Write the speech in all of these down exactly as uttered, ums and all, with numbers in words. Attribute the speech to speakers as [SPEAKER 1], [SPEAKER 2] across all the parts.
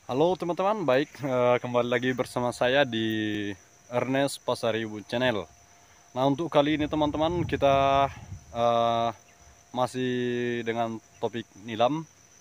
[SPEAKER 1] Halo teman-teman, baik eh, kembali lagi bersama saya di Ernest Pasaribu Channel. Nah untuk kali ini teman-teman kita eh, masih dengan topik nilam.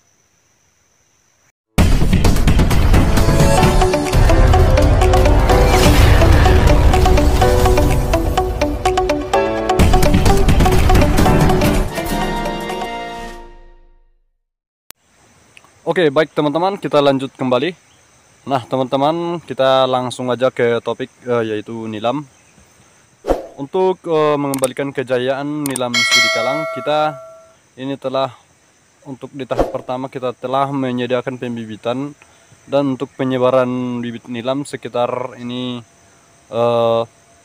[SPEAKER 1] Oke baik teman-teman, kita lanjut kembali. Nah teman-teman, kita langsung aja ke topik eh, yaitu nilam. Untuk eh, mengembalikan kejayaan nilam Sidikalang, kita ini telah untuk di tahap pertama kita telah menyediakan pembibitan, dan untuk penyebaran bibit nilam sekitar ini eh,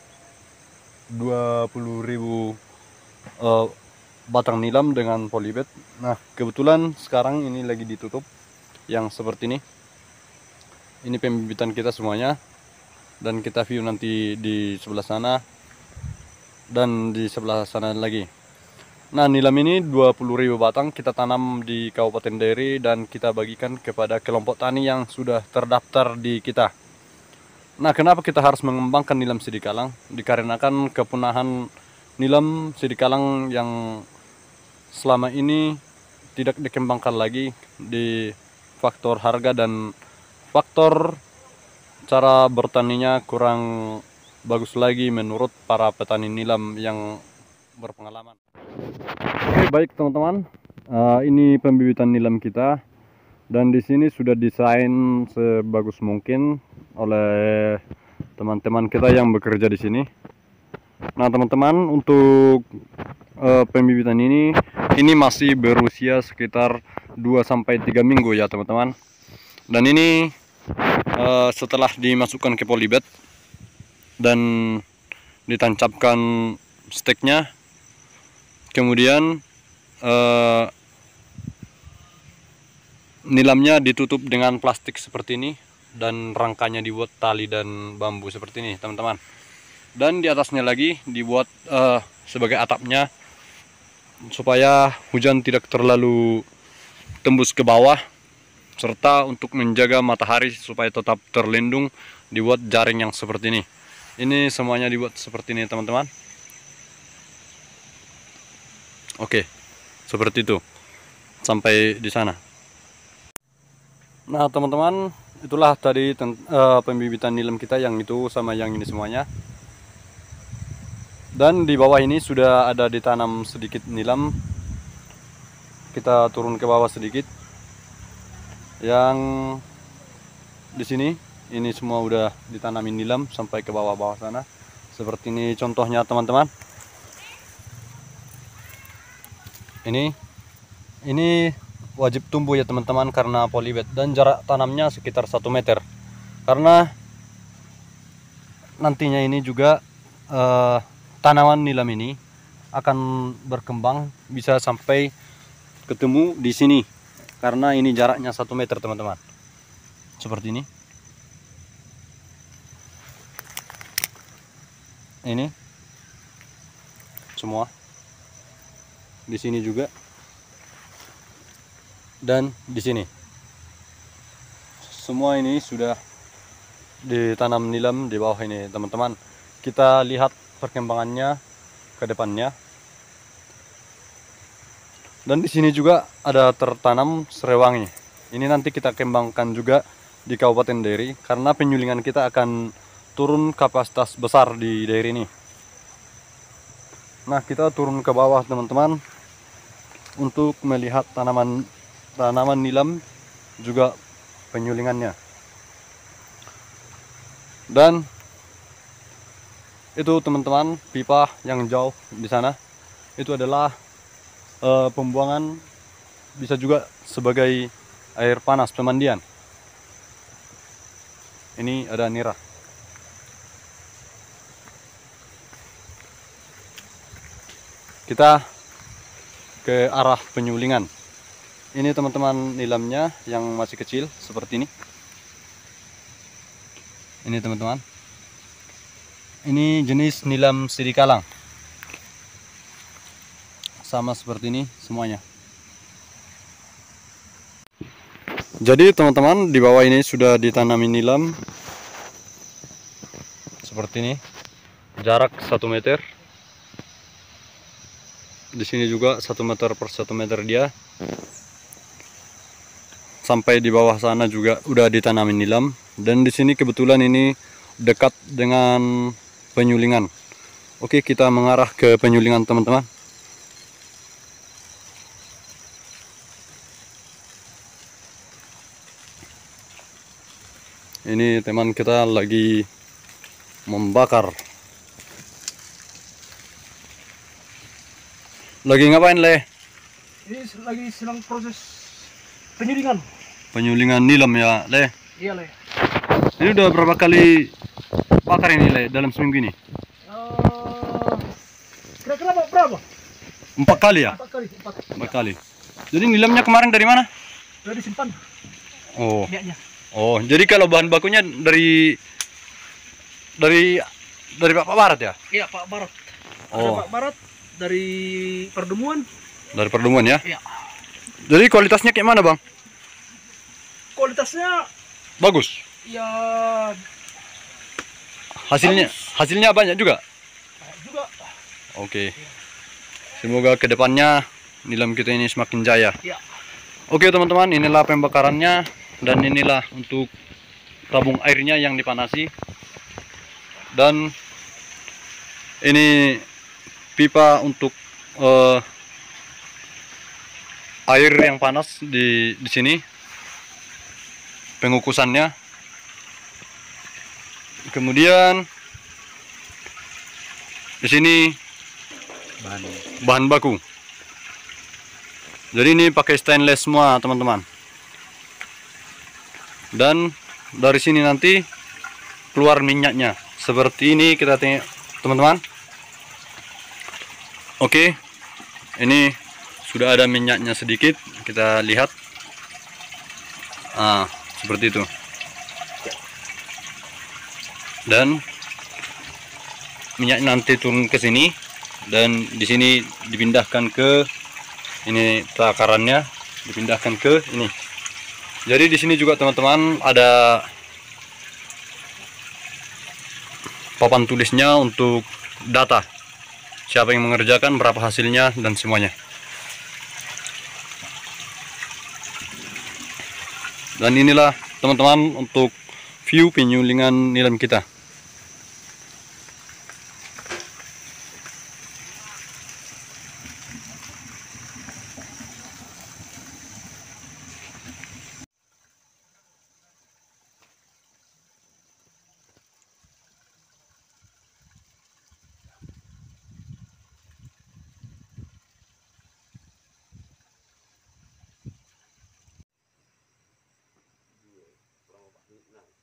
[SPEAKER 1] dua puluh ribu eh, batang nilam dengan polybed. Nah kebetulan sekarang ini lagi ditutup yang seperti ini. Ini pembibitan kita semuanya, dan kita view nanti di sebelah sana dan di sebelah sana lagi. Nah nilam ini dua puluh ribu batang kita tanam di Kabupaten Dairi, dan kita bagikan kepada kelompok tani yang sudah terdaftar di kita. Nah kenapa kita harus mengembangkan nilam Sidikalang? Dikarenakan kepunahan nilam Sidikalang yang selama ini tidak dikembangkan lagi di faktor harga dan faktor cara bertaninya kurang bagus lagi menurut para petani nilam yang berpengalaman. Oke baik teman-teman, uh, ini pembibitan nilam kita, dan di sini sudah desain sebagus mungkin oleh teman-teman kita yang bekerja di sini. Nah teman-teman, untuk uh, pembibitan ini ini masih berusia sekitar dua sampai tiga minggu ya teman-teman. Dan ini uh, setelah dimasukkan ke polybed dan ditancapkan steknya, kemudian uh, nilamnya ditutup dengan plastik seperti ini, dan rangkanya dibuat tali dan bambu seperti ini teman-teman. Dan di atasnya lagi dibuat uh, sebagai atapnya, supaya hujan tidak terlalu tembus ke bawah, serta untuk menjaga matahari supaya tetap terlindung dibuat jaring yang seperti ini. Ini semuanya dibuat seperti ini teman-teman. Oke, seperti itu sampai di sana. Nah teman-teman, itulah tadi uh, pembibitan nilam kita yang itu sama yang ini semuanya. Dan di bawah ini sudah ada ditanam sedikit nilam. Kita turun ke bawah sedikit. Yang di sini ini semua udah ditanamin nilam sampai ke bawah-bawah sana. Seperti ini contohnya teman-teman. Ini ini wajib tumbuh ya teman-teman karena polybed, dan jarak tanamnya sekitar satu meter. Karena nantinya ini juga eh, tanaman nilam ini akan berkembang bisa sampai ketemu di sini, karena ini jaraknya satu meter teman-teman. Seperti ini. Ini semua di sini juga, dan di sini semua ini sudah ditanam nilam di bawah ini teman-teman. Kita lihat perkembangannya ke depannya. Dan di sini juga ada tertanam serewangi. Ini nanti kita kembangkan juga di Kabupaten Dairi, karena penyulingan kita akan turun kapasitas besar di daerah ini. Nah kita turun ke bawah teman-teman untuk melihat tanaman tanaman nilam juga penyulingannya. Dan itu teman-teman, pipa yang jauh di sana itu adalah uh, pembuangan, bisa juga sebagai air panas pemandian. Ini ada nira. Kita ke arah penyulingan. Ini teman-teman nilamnya yang masih kecil seperti ini. Ini teman-teman. Ini jenis nilam Sidikalang. Sama seperti ini semuanya. Jadi teman-teman, di bawah ini sudah ditanami nilam seperti ini, jarak satu meter. Di sini juga satu meter per satu meter dia. Sampai di bawah sana juga udah ditanami nilam. Dan di sini kebetulan ini dekat dengan penyulingan. Oke, kita mengarah ke penyulingan teman-teman. Ini teman kita lagi membakar. Lagi ngapain, Le?
[SPEAKER 2] Ini lagi sedang proses penyulingan.
[SPEAKER 1] Penyulingan nilam ya, Le?
[SPEAKER 2] Iya, Le.
[SPEAKER 1] Ini udah berapa kali bakar ini, Le, dalam seminggu ini?
[SPEAKER 2] Uh, Kira-kira berapa?
[SPEAKER 1] Empat kali ya?
[SPEAKER 2] Empat kali. Empat.
[SPEAKER 1] Empat kali. Jadi nilamnya kemarin dari mana?
[SPEAKER 2] Sudah disimpan.
[SPEAKER 1] Oh.
[SPEAKER 2] Minyaknya.
[SPEAKER 1] Oh, jadi kalau bahan bakunya dari dari dari Pak Barat ya?
[SPEAKER 2] Iya, Pak Barat.
[SPEAKER 1] Oh.
[SPEAKER 2] Ada Pak Barat dari Perdemuan.
[SPEAKER 1] Dari Perdemuan ya?
[SPEAKER 2] Iya.
[SPEAKER 1] Jadi kualitasnya kayak mana, Bang?
[SPEAKER 2] Kualitasnya
[SPEAKER 1] Bagus.
[SPEAKER 2] ya
[SPEAKER 1] Hasilnya
[SPEAKER 2] bagus.
[SPEAKER 1] hasilnya banyak juga.
[SPEAKER 2] Juga.
[SPEAKER 1] Oke. Semoga kedepannya nilam kita ini semakin jaya.
[SPEAKER 2] Iya.
[SPEAKER 1] Oke teman-teman, inilah pembakarannya dan inilah untuk tabung airnya yang dipanasi. Dan ini pipa untuk uh, air yang panas di di sini. Pengukusannya. Kemudian di sini bahan, bahan baku. Jadi ini pakai stainless semua teman-teman. Dan dari sini nanti keluar minyaknya seperti ini, kita tengok teman-teman. Oke, ini sudah ada minyaknya sedikit, kita lihat. Ah, seperti itu. Dan minyak nanti turun ke sini dan di sini dipindahkan ke ini, takarannya dipindahkan ke ini. Jadi di sini juga teman-teman ada papan tulisnya untuk data siapa yang mengerjakan, berapa hasilnya dan semuanya. Dan inilah teman-teman untuk view penyulingan nilam kita. Nah.